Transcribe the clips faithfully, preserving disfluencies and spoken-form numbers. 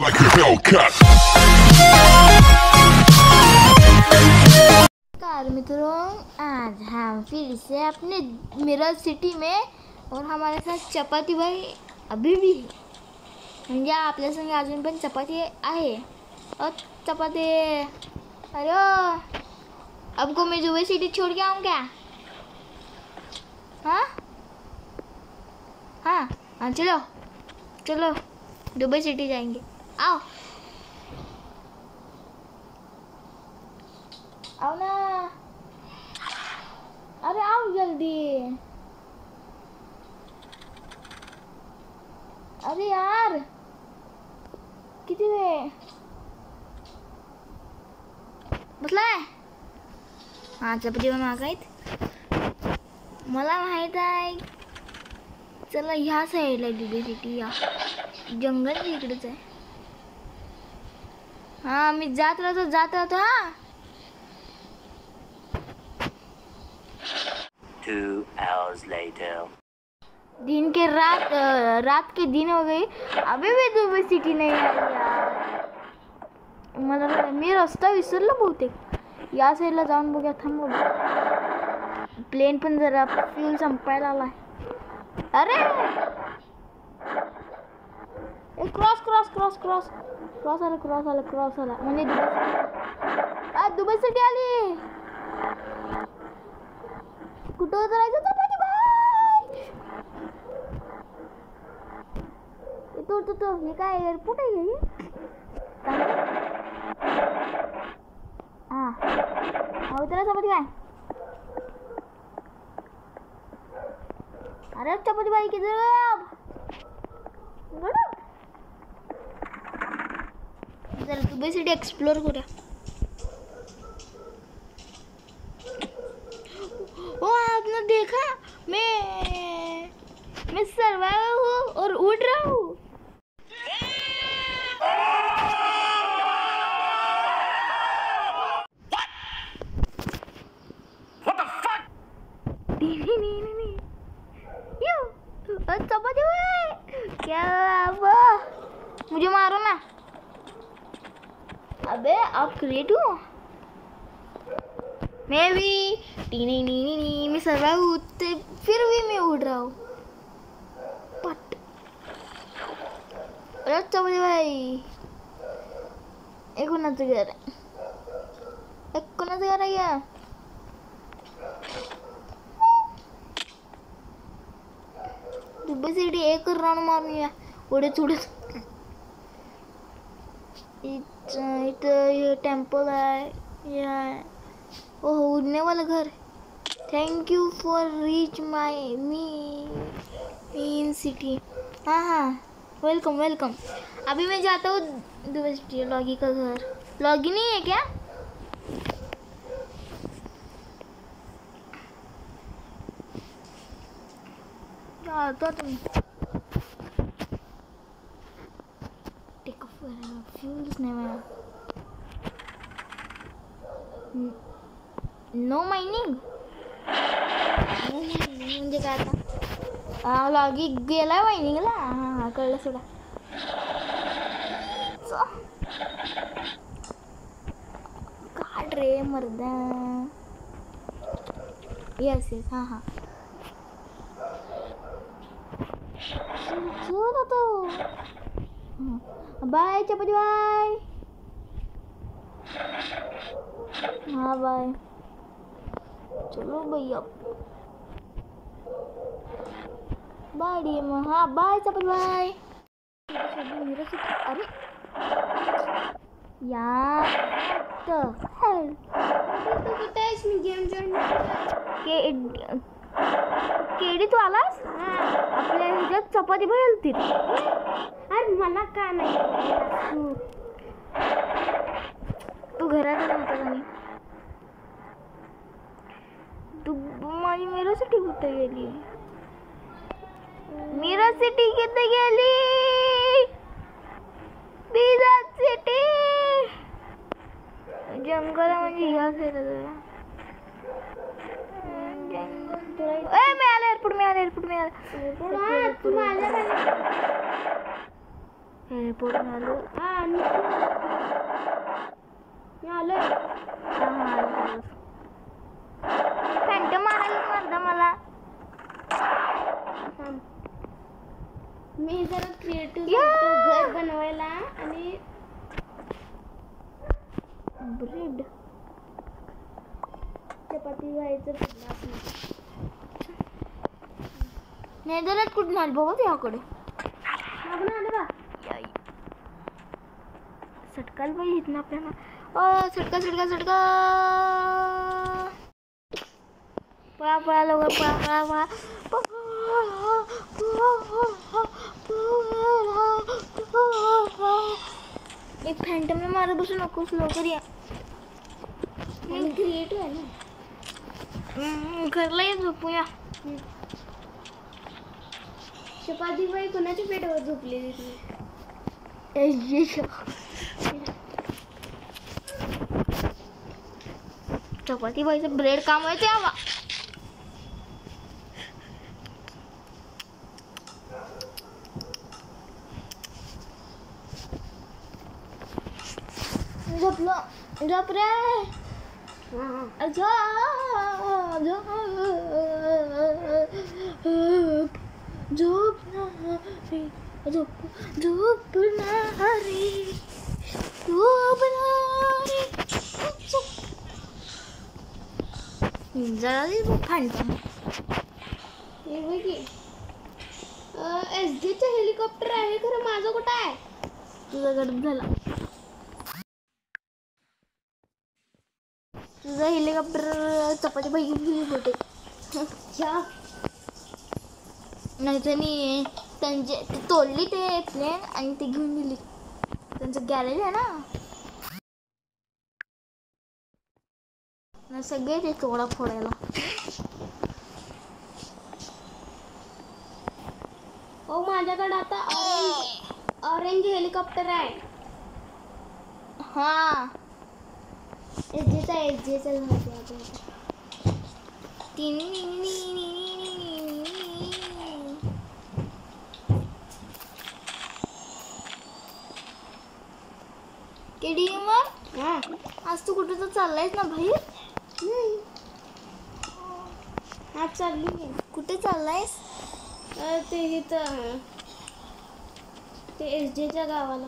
Like a Hellcat. नमस्कार मित्रों, आज हम फिर से अपने मिरर सिटी में और हमारे साथ चपाती भाई अभी भी है. म्हणजे आपल्या संग अजून पण चपाती आहे. और चपाती अरे अब को मैं दुबई सिटी छोड़ के आऊँ क्या? हाँ हाँ हाँ चलो चलो दुबई सिटी जाएंगे. आओ आओ ना, अरे आओ जल्दी. अरे यार किती वेळ बसलाय. हा चपाती मागायत मला माहित आहे. चला ह्या साईडला दुबई सिटी, या जंगल इकडेच आहे. हा मी जात राहतो जात राहतो. हा Two hours later. दिन के रात रात के दिन हो गई, अभी भी दुबई सिटी नहीं आई यार. मला मी रस्ता विसरलो बहुतेक. या साईडला जाऊन बघूया. थांब प्लेन पण जरा फ्यूल संपायला आलाय. अरे cross cross cross cross cross आला क्रॉस आला क्रॉस आला म्हणजे दुबई दुबई सिटी आली. कुठं उतरायचं चपाती भाई? तो तो तो हे काय एअरपोर्ट आहे हे? हा हा उतरा चपाती भाई. अरे चपाती भाई किधर गए आप? चल दुबई सिटी एक्सप्लोर करूया. ओ आपने देखा मैं मैं सर्वाइवर हूँ और उड़ रहा हूँ. What the fuck? नहीं नहीं नहीं नहीं यो चपाती भाई क्या वो मुझे मारो ना. अबे आप क्रिएट हो. मैं भी टी नहीं नहीं नहीं मैं सर्वाइव होते फिर भी मैं उड़ रहा हूँ. पट अरे चपाती भाई एक कोणाचं घर आहे. एक कोणाचं घर आहे या. दुबई सिटी एक राउंड मारूया उडत उडत. इथं इथं टेम्पल आहे. या ओह उड़ने वाला घर. Thank you for reach my me in city. हाँ हाँ वेलकम वेलकम. अभी मैं जाता हूँ दुबई सिटी. लॉगी का घर. लॉगी नहीं है क्या? जाता तुम टेक ऑफ फ्यूल्स नहीं मैं नो मायनिंग म्हणजे काय आता. हा लॉगी गेला मायनिंगला. हां हां कळलं सोडा. काढ रे मर्दा. येस येस हां हां चल तो. Bye chapati bye. हाँ बाय. चलो भैया बाय डी. हाँ बाय चपाती बाय. अरे यार मी गेम जॉईन के केडी तू आलास. आपल्या ह्याच्यात चपाती भाई आलती. अरे मला का नाही तू तू घरात नव्हता का नाही. तू माझी मिरर सिटी कुठे गेली? मिरर सिटी कुठे गेली? मिरर सिटी जंगल म्हणजे ह्या साईडला. ए मी आले एअरपोर्ट मी आले एअरपोर्ट मी आले. एअरपोर्ट आलो. हा मी मी आलोय. हा हा आलो. फॅन्टम मारायला मारदा मला. थांब. मी जरा क्रिएटिव्ह घर बनवायला आणि ब्रेड चपाती व्हायचं पडलं. नेदरलँड कुठून आलं बाबा त्याकडे. मागून आलं बा. सटकायला पाहिजे इथनं आपल्याला. अ सटका सटका सटका. पळा पळा लवकर पळा पळा पळा. एक फॅन्टमने मारत बसू नकोस लवकर या. मी क्रिएटिव्ह आहे ना. घरला ये झोपूया. चपाती बाई कोणाच्या पेटावर झोपलेली ती. चपाती बाईचं ब्रेड काम आहे तेव्हा. झोपलो झोप रे. झोप झोप झोप झोप नारी झोप नारी. जरा फॅन्टम हे बघ की एस जीचं हेलिकॉप्टर आहे खरं माझं कुठं आहे. तुझा गडप झाला. तुझा हेलिकॉप्टर चपाती बाई गेली होते. नाही त्यांनी त्यांचे ते तोडली ते प्लेन आणि ते घेऊन गेली. त्यांचं गॅरेज आहे ना सगळे ते तोडा फोडायला. हो माझ्याकडे आता ऑरेंज ऑरेंज हेलिकॉप्टर आहे. हा एस जीचा एस जीचा केडी मग हा आज तू कुठे तर चाललायस ना बाहेर. आज चालली. कुठे चाललायस. ते इथं ते एस जीच्या गावाला.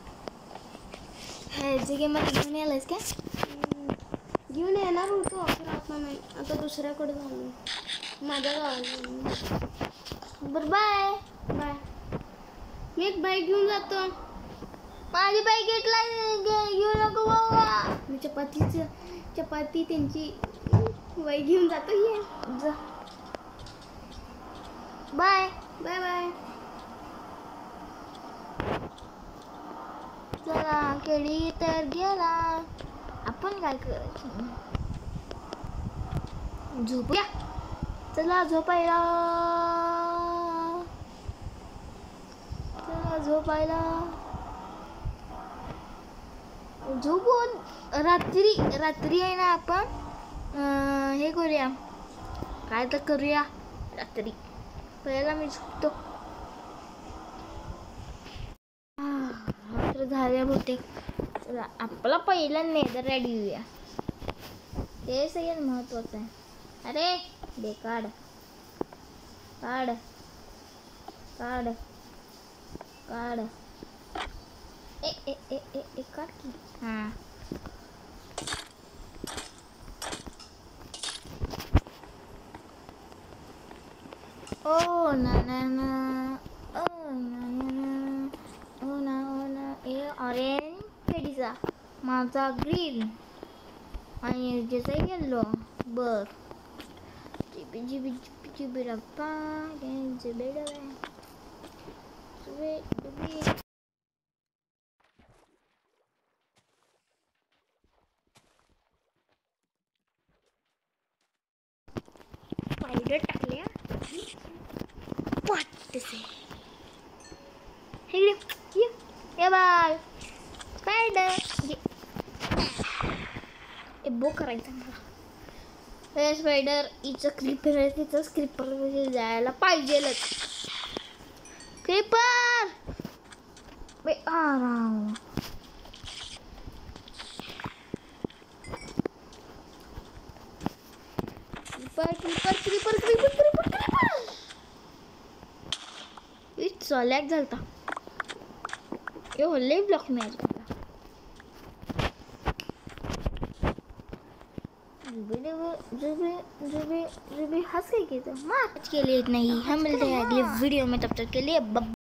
एस जी गेम घेऊन यायलायस का. घेऊन येणार होतो पण आता नाही. आता दुसऱ्याकडे झालो माझ्या गावाला. बरं बाय बाय. मी एक बाईक घेऊन जातो. माझी बाईक घेतला घेऊ नको बाबा. मी चपातीचं चपाती त्यांची बाईक घेऊन जातो. ये जा बाय बाय बाय. चला केळी तर गेला. आपण काय करायचं. झोपूया. चला झोपायला. चला झोपायला. झोपून रात्री रात्री आहे ना आपण हे करूया. काय तर करूया रात्री. पहिला मी झोपतो. रात्र झाल्या बहुतेक. चला आपला पहिला नेदरलँड येऊया. ते सगळ्यात महत्वाचं आहे. अरे दे काढ काढ काढ काढ. ए ए ए ए ए काढ की. हां ओ ना ना ना ओ ना ना ना ओ ना ओ ना. ए ऑरेंज केडीचा माझा ग्रीन आणि ज्याचा येल्लो. बर जिबी जिबी जिबी जिबी रप्पा जिबी डबे. पावडर टाकल्या वाटतसे. हे ये ये बाय स्पायडर ये. ए बो करायचा मला. हे स्पायडर हिचं क्रिपर आहे. तिचं क्रिपर जायला पाहिजेलच. क्रिपर मैं आ रहा हूँ। Creeper creeper creeper creeper creeper creeper it's lag झालता यो लय ब्लॉक मी आज जुबे जुबे जुबे हंस के तो मार के लिए इतना ही। हम मिलते हैं अगले वीडियो में, तब तक के लिए।